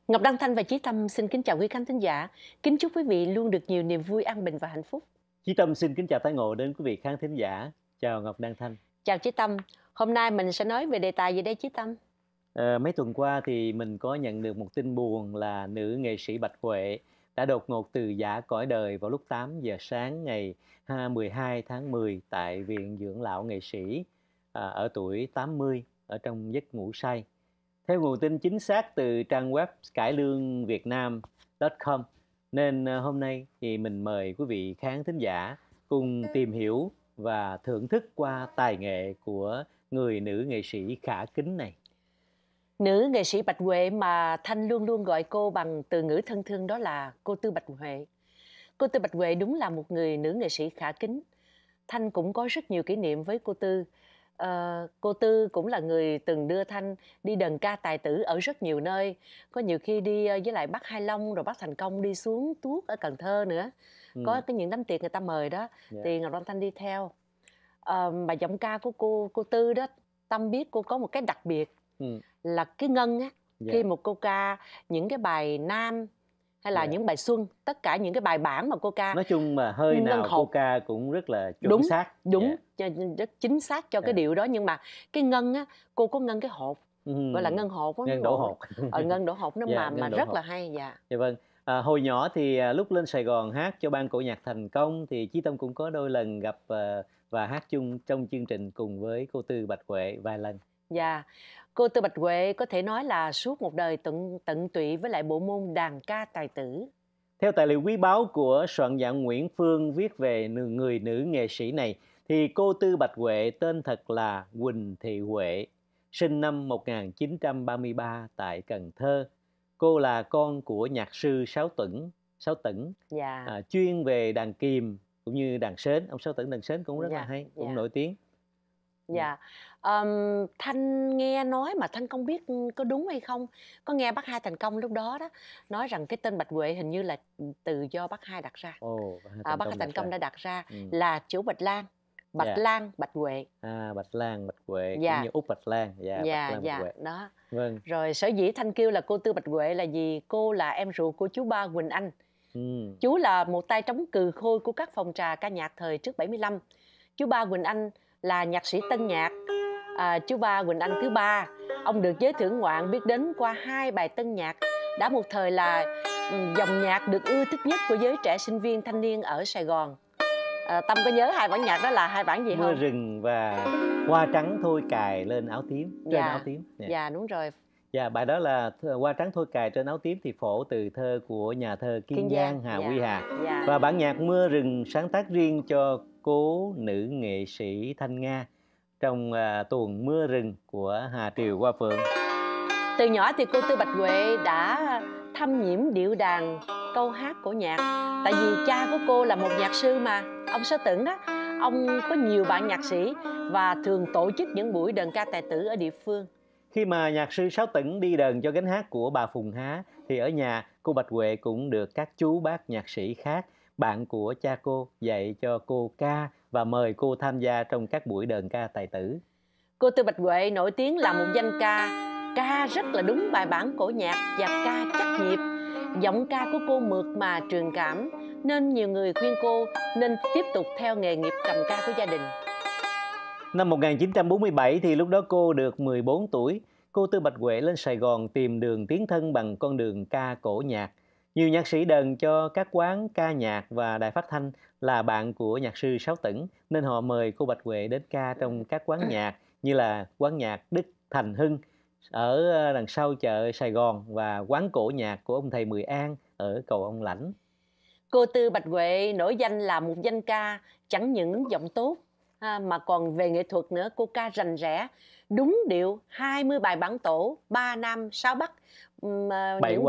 Ngọc Đăng Thanh và Chí Tâm xin kính chào quý khán thính giả. Kính chúc quý vị luôn được nhiều niềm vui, an bình và hạnh phúc. Chí Tâm xin kính chào tái ngộ đến quý vị khán thính giả. Chào Ngọc Đăng Thanh. Chào Chí Tâm. Hôm nay mình sẽ nói về đề tài gì đây Chí Tâm? Mấy tuần qua thì mình có nhận được một tin buồn là nữ nghệ sĩ Bạch Huệ đã đột ngột từ giã cõi đời vào lúc 8 giờ sáng ngày 12 tháng 10 tại Viện Dưỡng lão nghệ sĩ ở tuổi 80 ở trong giấc ngủ say. Theo nguồn tin chính xác từ trang web cải lương vietnam.com, nên hôm nay thì mình mời quý vị khán thính giả cùng tìm hiểu và thưởng thức qua tài nghệ của người nữ nghệ sĩ khả kính này. Nữ nghệ sĩ Bạch Huệ mà Thanh luôn luôn gọi cô bằng từ ngữ thân thương, đó là cô Tư Bạch Huệ. Cô Tư Bạch Huệ đúng là một người nữ nghệ sĩ khả kính. Thanh cũng có rất nhiều kỷ niệm với cô Tư. Cô Tư cũng là người từng đưa Thanh đi đờn ca tài tử ở rất nhiều nơi. Có nhiều khi đi với lại bác Hai Long rồi bác Thành Công đi xuống Tuốt ở Cần Thơ nữa. Có những đám tiệc người ta mời đó, thì Ngọc Đăng Thanh đi theo. Mà giọng ca của cô Tư đó, Tâm biết cô có một cái đặc biệt là cái ngân á. Khi một cô ca những cái bài nam hay là những bài xuân, tất cả những cái bài bản mà cô ca, nói chung mà hơi nào cô ca cũng rất là chuẩn xác, đúng, rất chính xác cho cái điệu đó. Nhưng mà cái ngân á, cô có ngân cái hột, gọi là ngân hột đó, ngân đổ hột. Ngân đổ hột nó mà rất hột là hay. Dạ vâng. Hồi nhỏ thì lúc lên Sài Gòn hát cho ban cổ nhạc Thành Công thì Chí Tâm cũng có đôi lần gặp và hát chung trong chương trình cùng với cô Tư Bạch Huệ vài lần. Dạ, cô Tư Bạch Huệ có thể nói là suốt một đời tận tụy với lại bộ môn đàn ca tài tử. Theo tài liệu quý báu của soạn giả Nguyễn Phương viết về người nữ nghệ sĩ này, thì cô Tư Bạch Huệ tên thật là Huỳnh Thị Huệ, sinh năm 1933 tại Cần Thơ. Cô là con của nhạc sư Sáu Tửng, chuyên về đàn kìm cũng như đàn sến. Ông Sáu Tửng đàn sến cũng rất là hay, cũng nổi tiếng. Thanh nghe nói mà Thanh không biết có đúng hay không. Có nghe bác Hai Thành Công lúc đó nói rằng cái tên Bạch Huệ hình như là từ do bác Hai đặt ra. Bác Hai Thành Công đã đặt ra là chữ Bạch Lan, Lan, Bạch Huệ. Bạch Lan, Bạch Huệ, cũng như Úc Bạch Lan. Bạch Huệ. Đó. Vâng. Rồi sở dĩ Thanh kêu là cô Tư Bạch Huệ là vì cô là em ruột của chú ba Quỳnh Anh. Chú là một tay trống cừ khôi của các phòng trà ca nhạc thời trước 75. Chú ba Quỳnh Anh là nhạc sĩ tân nhạc. Chú ba Quỳnh Anh thứ ba, ông được giới thưởng ngoạn biết đến qua 2 bài tân nhạc, đã một thời là dòng nhạc được ưa thích nhất của giới trẻ sinh viên thanh niên ở Sài Gòn. Tâm có nhớ 2 bản nhạc đó là 2 bản gì không? Mưa rừng và Hoa trắng thôi cài lên áo tím, trên áo tím. Dạ đúng rồi. Bài đó là Hoa trắng thôi cài trên áo tím thì phổ từ thơ của nhà thơ Kiên Giang Hà Huy Hà. Và bản nhạc Mưa rừng sáng tác riêng cho cố nữ nghệ sĩ Thanh Nga trong tuồng Mưa rừng của Hà Triều Hoa Phượng. Từ nhỏ thì cô Tư Bạch Huệ đã thâm nhiễm điệu đàn, câu hát cổ nhạc. Tại vì cha của cô là một nhạc sư mà, ông Sáu Tửng đó. Ông có nhiều bạn nhạc sĩ và thường tổ chức những buổi đờn ca tài tử ở địa phương. Khi mà nhạc sư Sáu Tửng đi đờn cho gánh hát của bà Phùng Há, thì ở nhà cô Bạch Huệ cũng được các chú bác nhạc sĩ khác, bạn của cha cô, dạy cho cô ca và mời cô tham gia trong các buổi đờn ca tài tử. Cô Tư Bạch Huệ nổi tiếng là một danh ca rất là đúng bài bản cổ nhạc và ca chắc nhịp. Giọng ca của cô mượt mà truyền cảm, nên nhiều người khuyên cô nên tiếp tục theo nghề nghiệp cầm ca của gia đình. Năm 1947 thì lúc đó cô được 14 tuổi. Cô Tư Bạch Huệ lên Sài Gòn tìm đường tiến thân bằng con đường ca cổ nhạc. Nhiều nhạc sĩ đờn cho các quán ca nhạc và đài phát thanh là bạn của nhạc sư Sáu Tửng, nên họ mời cô Bạch Huệ đến ca trong các quán nhạc như là quán nhạc Đức Thành Hưng ở đằng sau chợ Sài Gòn và quán cổ nhạc của ông thầy Mười An ở cầu Ông Lãnh. Cô Tư Bạch Huệ nổi danh là một danh ca chẳng những giọng tốt mà còn về nghệ thuật nữa. Cô ca rành rẽ, đúng điệu, 20 bài bản tổ, 3 nam 6 bắc, 4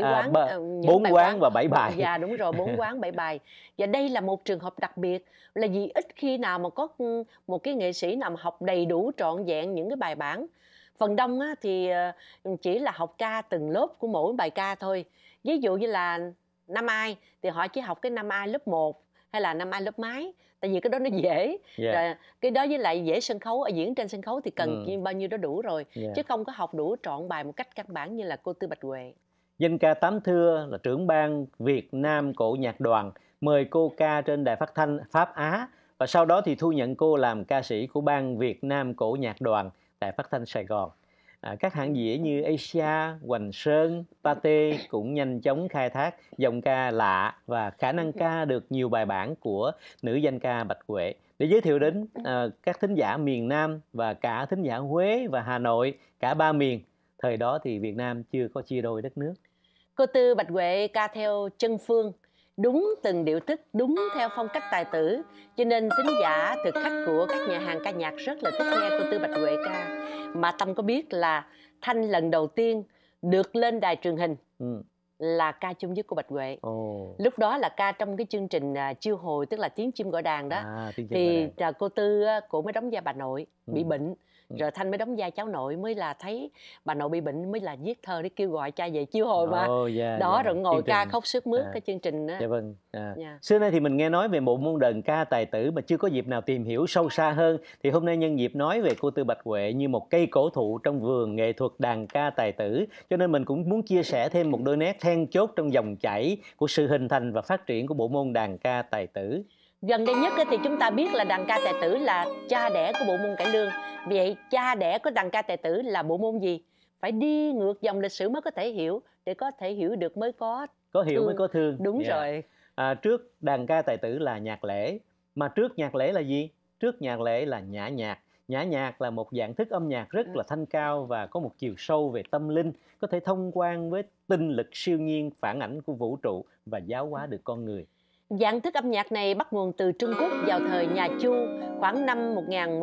quán và 7 bài. Dạ đúng rồi, 4 quán 7 bài. Và đây là một trường hợp đặc biệt, là vì ít khi nào mà có một cái nghệ sĩ nào mà học đầy đủ trọn vẹn những cái bài bản. Phần đông thì chỉ là học ca từng lớp của mỗi bài ca thôi. Ví dụ như là Nam Ai thì họ chỉ học cái Nam Ai lớp 1 hay là Nam Ai lớp mấy, tại vì cái đó nó dễ. Rồi, cái đó với lại dễ sân khấu, ở diễn trên sân khấu thì cần bao nhiêu đó đủ rồi, chứ không có học đủ trọn bài một cách căn bản như là cô Tư Bạch Huệ. Danh ca Tám Thưa là trưởng ban Việt Nam Cổ nhạc đoàn mời cô ca trên đài phát thanh Pháp Á, và sau đó thì thu nhận cô làm ca sĩ của ban Việt Nam Cổ nhạc đoàn đài phát thanh Sài Gòn. Các hãng dĩa như Asia, Hoành Sơn, Pate cũng nhanh chóng khai thác giọng ca lạ và khả năng ca được nhiều bài bản của nữ danh ca Bạch Huệ để giới thiệu đến các thính giả miền Nam và cả thính giả Huế và Hà Nội, cả ba miền. Thời đó thì Việt Nam chưa có chia đôi đất nước. Cô Tư Bạch Huệ ca theo chân phương, đúng từng điệu thức, đúng theo phong cách tài tử, cho nên thính giả thực khách của các nhà hàng ca nhạc rất là thích nghe cô Tư Bạch Huệ ca. Mà Tâm có biết là Thanh lần đầu tiên được lên đài truyền hình là ca chung với cô Bạch Huệ. Lúc đó là ca trong cái chương trình chiêu hồi, tức là tiếng chim gọi đàn đó. Thì cô Tư cô mới đóng vai bà nội bị bệnh, rồi Thanh mới đóng vai cháu nội, mới là thấy bà nội bị bệnh mới là viết thơ để kêu gọi cha về chiêu hồi mà. Đó, rồi ngồi ca khóc sướt mướt cái chương trình đó. Dạ vâng. Xưa nay thì mình nghe nói về bộ môn đờn ca tài tử mà chưa có dịp nào tìm hiểu sâu xa hơn. Thì hôm nay nhân dịp nói về cô Tư Bạch Huệ như một cây cổ thụ trong vườn nghệ thuật đàn ca tài tử, cho nên mình cũng muốn chia sẻ thêm một đôi nét then chốt trong dòng chảy của sự hình thành và phát triển của bộ môn đàn ca tài tử. Gần đây nhất thì chúng ta biết là đàn ca tài tử là cha đẻ của bộ môn cải lương. Vậy cha đẻ của đàn ca tài tử là bộ môn gì? Phải đi ngược dòng lịch sử mới có thể hiểu, để có thể hiểu được mới có hiểu thương. Mới có thương. Đúng rồi. Trước đàn ca tài tử là nhạc lễ. Mà trước nhạc lễ là gì? Trước nhạc lễ là nhã nhạc. Nhã nhạc là một dạng thức âm nhạc rất là thanh cao và có một chiều sâu về tâm linh, có thể thông quan với tinh lực siêu nhiên, phản ảnh của vũ trụ và giáo hóa được con người. Dạng thức âm nhạc này bắt nguồn từ Trung Quốc vào thời nhà Chu, khoảng năm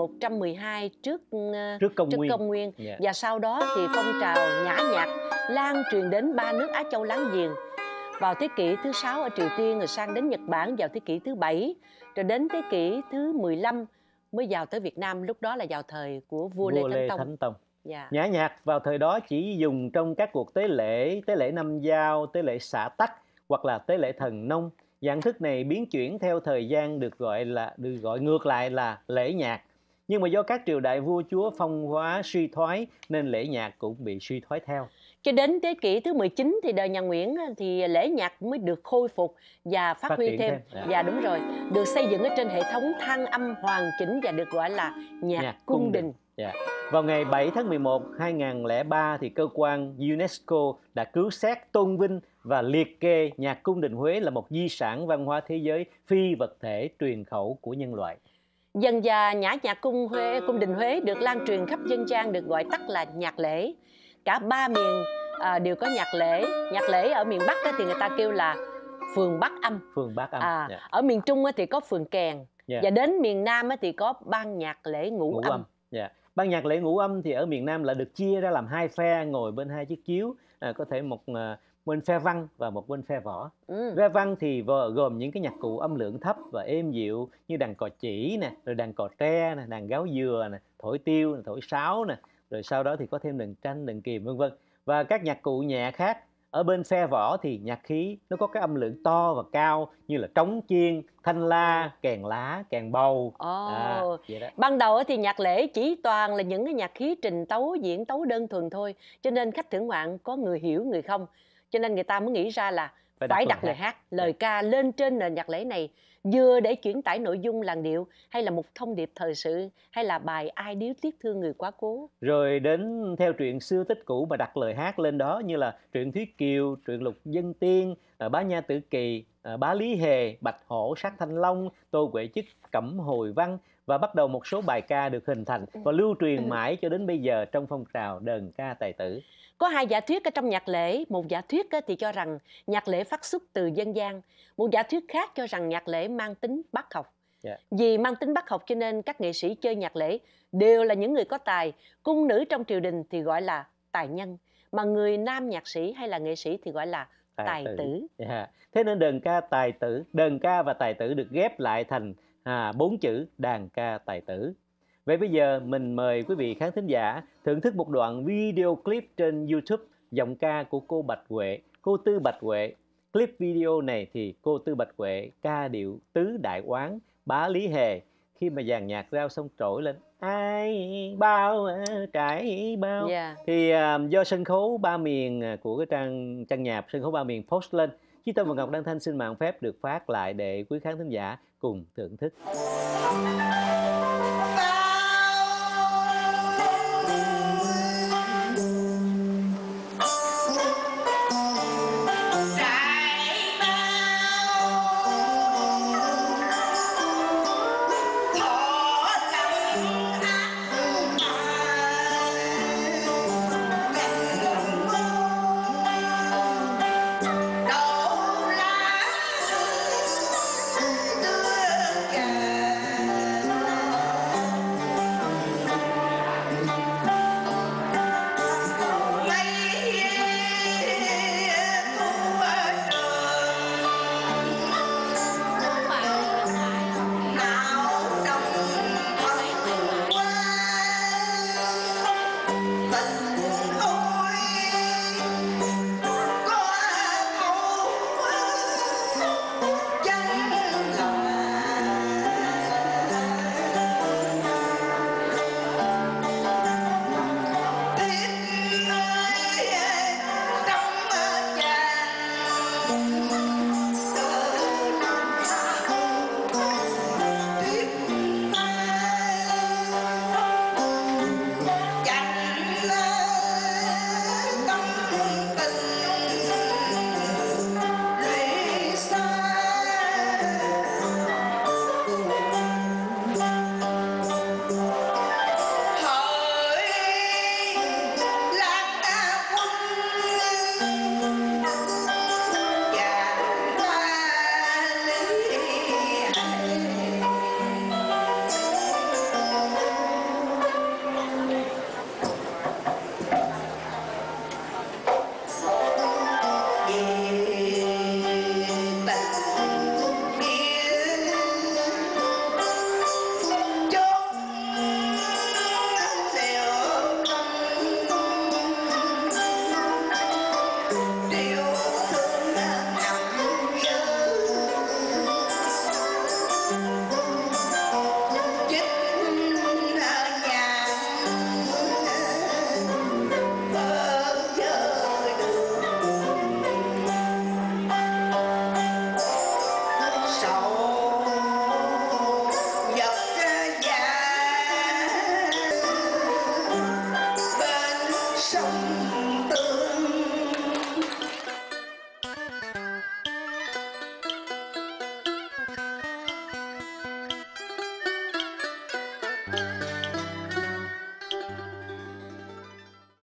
1112 trước công nguyên. Và sau đó thì phong trào nhã nhạc lan truyền đến ba nước Á Châu láng giềng. Vào thế kỷ thứ 6 ở Triều Tiên, rồi sang đến Nhật Bản vào thế kỷ thứ 7, rồi đến thế kỷ thứ 15 mới vào tới Việt Nam, lúc đó là vào thời của vua Lê Thánh Tông. Nhã nhạc vào thời đó chỉ dùng trong các cuộc tế lễ năm giao, tế lễ xả tắc hoặc là tế lễ thần nông. Dạng thức này biến chuyển theo thời gian được gọi ngược lại là lễ nhạc. Nhưng mà do các triều đại vua chúa phong hóa suy thoái nên lễ nhạc cũng bị suy thoái theo. Cho đến thế kỷ thứ 19 thì đời nhà Nguyễn thì lễ nhạc mới được khôi phục và phát huy thêm. Và đúng rồi, được xây dựng ở trên hệ thống than âm hoàn chỉnh và được gọi là nhạc cung đình. Vào ngày 7 tháng 11, 2003 thì cơ quan UNESCO đã cứu xét, tôn vinh và liệt kê nhạc cung đình Huế là một di sản văn hóa thế giới phi vật thể truyền khẩu của nhân loại. Dần dà nhạc cung đình Huế được lan truyền khắp dân gian, được gọi tắt là nhạc lễ. Cả ba miền đều có nhạc lễ. Nhạc lễ ở miền Bắc thì người ta kêu là phường Bắc âm. Ở miền Trung thì có phường Kèn. Và đến miền Nam thì có ban nhạc lễ ngũ âm. Ban nhạc lễ ngũ âm thì ở miền Nam là được chia ra làm hai phe ngồi bên hai chiếc chiếu, có thể một bên phe văn và một bên phe võ. Phe văn thì gồm những cái nhạc cụ âm lượng thấp và êm dịu như đàn cò chỉ nè, rồi đàn cò tre nè, đàn gáo dừa nè, thổi tiêu nè, thổi sáo nè, rồi sau đó thì có thêm đàn tranh, đàn kìm vân vân. Và các nhạc cụ nhẹ khác. Ở bên phe võ thì nhạc khí nó có cái âm lượng to và cao như là trống chiên, thanh la, kèn lá, kèn bầu. Ban đầu thì nhạc lễ chỉ toàn là những cái nhạc khí trình tấu, diễn tấu đơn thuần thôi. Cho nên khách thưởng ngoạn có người hiểu người không. Cho nên người ta mới nghĩ ra là phải đặt lời hát, lời ca lên trên nền nhạc lễ này, vừa để chuyển tải nội dung làn điệu, hay là một thông điệp thời sự, hay là bài ai điếu tiếc thương người quá cố. Rồi đến theo truyện xưa tích cũ mà đặt lời hát lên đó, như là truyện Thúy Kiều, truyện Lục Dân Tiên, Bá Nha Tử Kỳ, Bá Lý Hề, Bạch Hổ, Sát Thanh Long, Tô Huệ Chức, Cẩm Hồi Văn, và bắt đầu một số bài ca được hình thành và lưu truyền mãi cho đến bây giờ trong phong trào đờn ca tài tử. Có hai giả thuyết ở trong nhạc lễ. Một giả thuyết thì cho rằng nhạc lễ phát xuất từ dân gian. Một giả thuyết khác cho rằng nhạc lễ mang tính bác học. Vì mang tính bác học cho nên các nghệ sĩ chơi nhạc lễ đều là những người có tài. Cung nữ trong triều đình thì gọi là tài nhân, mà người nam nhạc sĩ hay là nghệ sĩ thì gọi là tài tử. Thế nên đờn ca và tài tử được ghép lại thành 4 chữ đàn ca tài tử. Vậy bây giờ mình mời quý vị khán thính giả thưởng thức một đoạn video clip trên YouTube giọng ca của cô Bạch Huệ, cô Tư Bạch Huệ. Clip video này thì cô Tư Bạch Huệ ca điệu Tứ Đại Oán, Bá Lý Hề khi mà dàn nhạc rao xong trỗi lên ai bao trải bao. Yeah. Thì do sân khấu ba miền của cái trang nhạc sân khấu ba miền post lên, Chí Tâm và Ngọc Đăng Thanh xin mạng phép được phát lại để quý khán thính giả cùng thưởng thức.